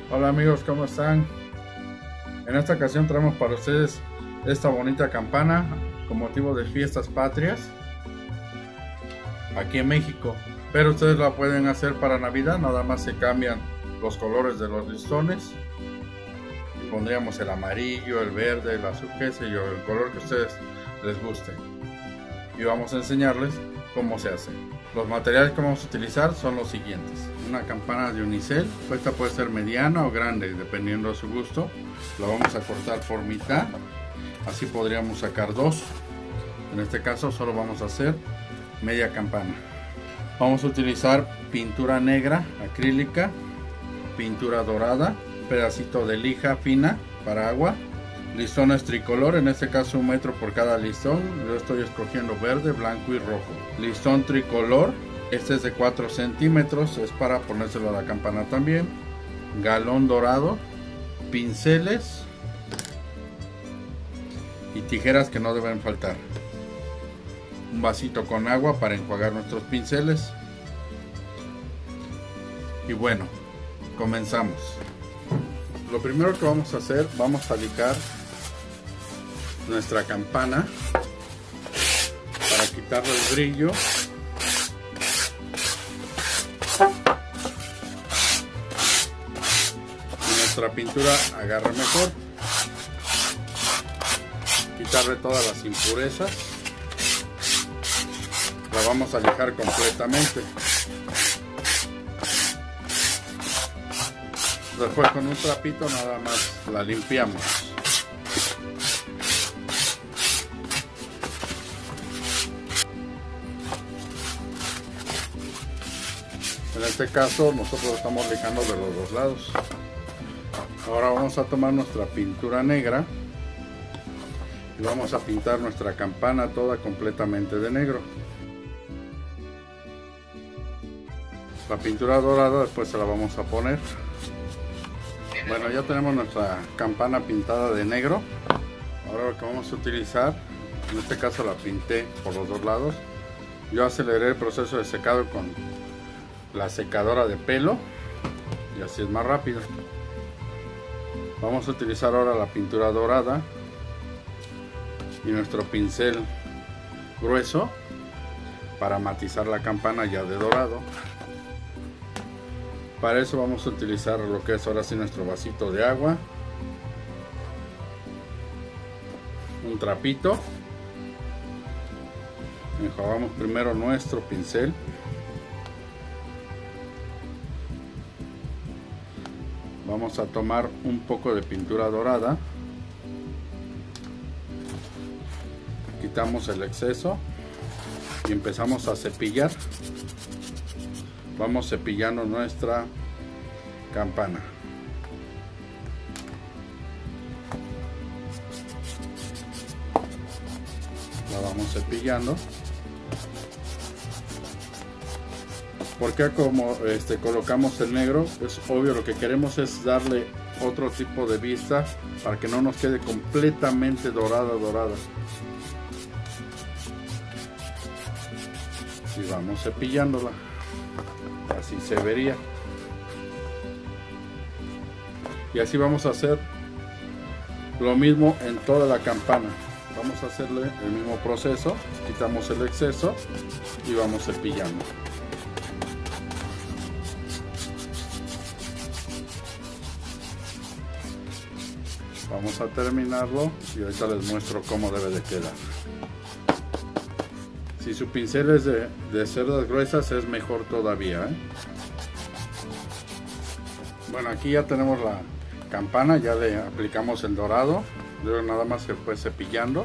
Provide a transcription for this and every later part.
Hola amigos, ¿cómo están? En esta ocasión traemos para ustedes esta bonita campana con motivo de fiestas patrias aquí en México, pero ustedes la pueden hacer para Navidad, nada más se cambian los colores de los listones y pondríamos el amarillo, el verde, el azul, qué sé yo, el color que a ustedes les guste, y vamos a enseñarles cómo se hace. Los materiales que vamos a utilizar son los siguientes: una campana de unicel, esta puede ser mediana o grande dependiendo de su gusto. La vamos a cortar por mitad, así podríamos sacar dos. En este caso solo vamos a hacer media campana. Vamos a utilizar pintura negra acrílica, pintura dorada, un pedacito de lija fina para agua, listones tricolor, en este caso 1 metro por cada listón. Yo estoy escogiendo verde, blanco y rojo. Listón tricolor, este es de 4 centímetros, es para ponérselo a la campana también. Galón dorado, pinceles y tijeras que no deben faltar. Un vasito con agua para enjuagar nuestros pinceles. Y bueno, comenzamos. Lo primero que vamos a hacer, vamos a lijar nuestra campana para quitarle el brillo. Y nuestra pintura agarre mejor. Quitarle todas las impurezas. La vamos a lijar completamente. Después con un trapito nada más la limpiamos. En este caso nosotros estamos lijando de los dos lados. Ahora vamos a tomar nuestra pintura negra y vamos a pintar nuestra campana toda completamente de negro. La pintura dorada después se la vamos a poner. Bueno, ya tenemos nuestra campana pintada de negro. Ahora lo que vamos a utilizar, en este caso la pinté por los dos lados. Yo aceleré el proceso de secado con la secadora de pelo y así es más rápido. Vamos a utilizar ahora la pintura dorada y nuestro pincel grueso para matizar la campana ya de dorado. Para eso vamos a utilizar lo que es ahora sí nuestro vasito de agua, un trapito, enjuagamos primero nuestro pincel, vamos a tomar un poco de pintura dorada, quitamos el exceso y empezamos a cepillar. Vamos cepillando nuestra campana. La vamos cepillando. Porque como colocamos el negro, es obvio, lo que queremos es darle otro tipo de vista para que no nos quede completamente dorada. Y vamos cepillándola. Así se vería. Y así vamos a hacer lo mismo en toda la campana. Vamos a hacerle el mismo proceso. Quitamos el exceso y vamos cepillando. Vamos a terminarlo y ahorita les muestro cómo debe de quedar. Si su pincel es de cerdas gruesas, es mejor todavía, ¿eh? Bueno, aquí ya tenemos la campana, ya le aplicamos el dorado, luego nada más se fue cepillando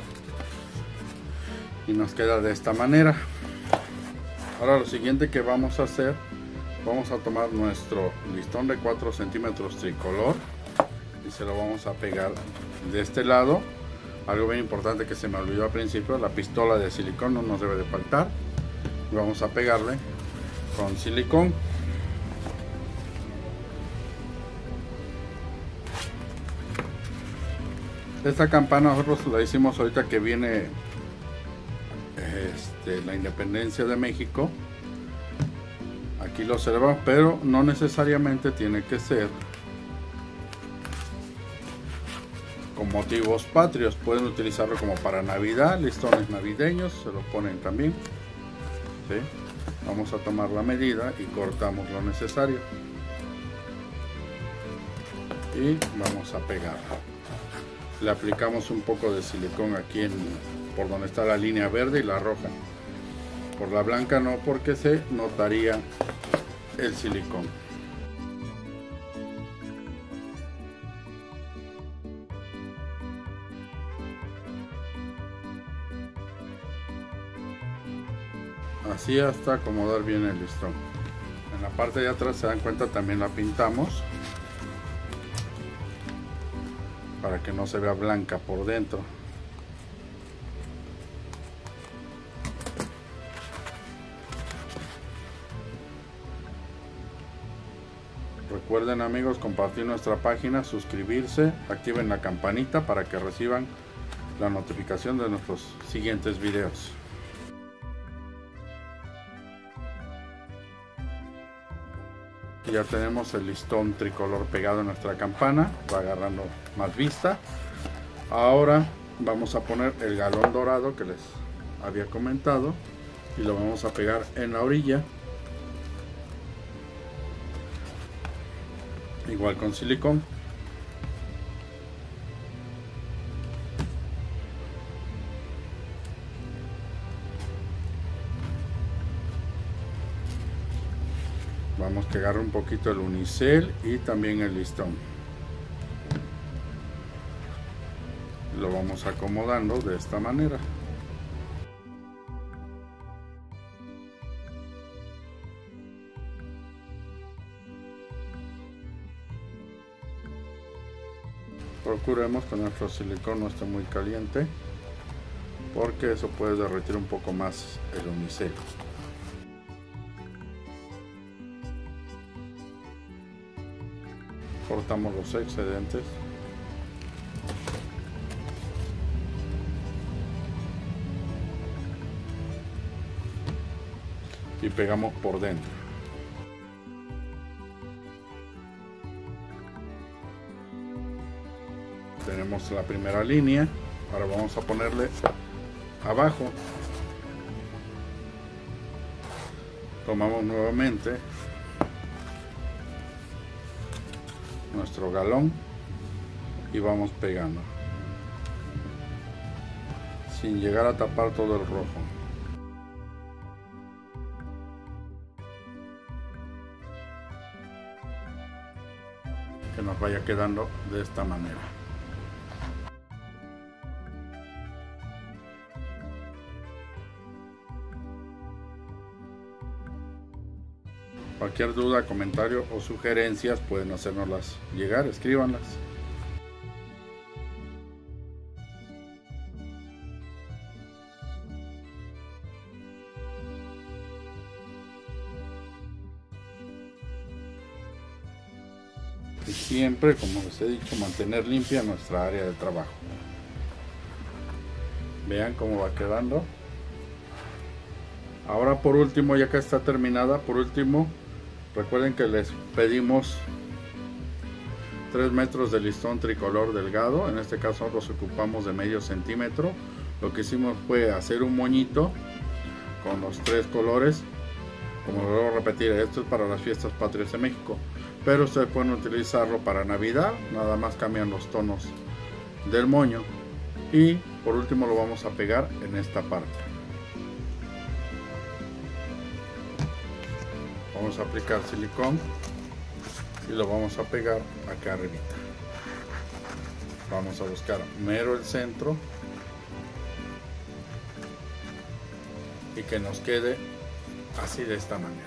y nos queda de esta manera. Ahora lo siguiente que vamos a hacer, vamos a tomar nuestro listón de 4 centímetros tricolor y se lo vamos a pegar de este lado. Algo bien importante que se me olvidó al principio, la pistola de silicón no nos debe de faltar. Vamos a pegarle con silicón. Esta campana nosotros la hicimos ahorita que viene la independencia de México. Aquí lo observamos, pero no necesariamente tiene que ser motivos patrios. Pueden utilizarlo como para Navidad, listones navideños, se lo ponen también. ¿Sí? Vamos a tomar la medida y cortamos lo necesario. Y vamos a pegar. Le aplicamos un poco de silicón aquí por donde está la línea verde y la roja. Por la blanca no, porque se notaría el silicón. Así hasta acomodar bien el listón. En la parte de atrás, se dan cuenta, también la pintamos para que no se vea blanca por dentro. Recuerden, amigos, compartir nuestra página, suscribirse, activen la campanita para que reciban la notificación de nuestros siguientes videos. Ya tenemos el listón tricolor pegado en nuestra campana, va agarrando más vista. Ahora vamos a poner el galón dorado que les había comentado y lo vamos a pegar en la orilla, igual con silicón. Vamos a pegar un poquito el unicel y también el listón. Lo vamos acomodando de esta manera. Procuremos que nuestro silicón no esté muy caliente, porque eso puede derretir un poco más el unicel. Cortamos los excedentes. Y pegamos por dentro. Tenemos la primera línea. Ahora vamos a ponerle abajo. Tomamos nuevamente nuestro galón y vamos pegando sin llegar a tapar todo el rojo. Que nos vaya quedando de esta manera. Cualquier duda, comentario o sugerencias pueden hacérnoslas llegar, escríbanlas. Y siempre, como les he dicho, mantener limpia nuestra área de trabajo. Vean cómo va quedando. Ahora, por último, ya que está terminada, por último, recuerden que les pedimos 3 metros de listón tricolor delgado. En este caso nosotros ocupamos de medio centímetro. Lo que hicimos fue hacer un moñito con los 3 colores. Como lo voy a repetir, esto es para las fiestas patrias de México, pero ustedes pueden utilizarlo para Navidad. Nada más cambian los tonos del moño. Y por último lo vamos a pegar en esta parte. Vamos a aplicar silicón y lo vamos a pegar acá arriba. Vamos a buscar mero el centro y que nos quede así, de esta manera.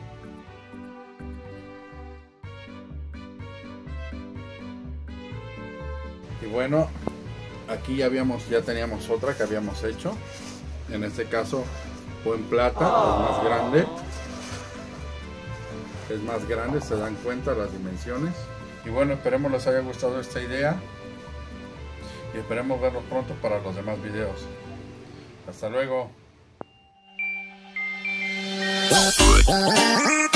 Y bueno, aquí ya teníamos otra que habíamos hecho. En este caso fue en plata, es más grande. Es más grande, se dan cuenta las dimensiones. Y bueno, esperemos les haya gustado esta idea y esperemos verlos pronto para los demás videos. Hasta luego.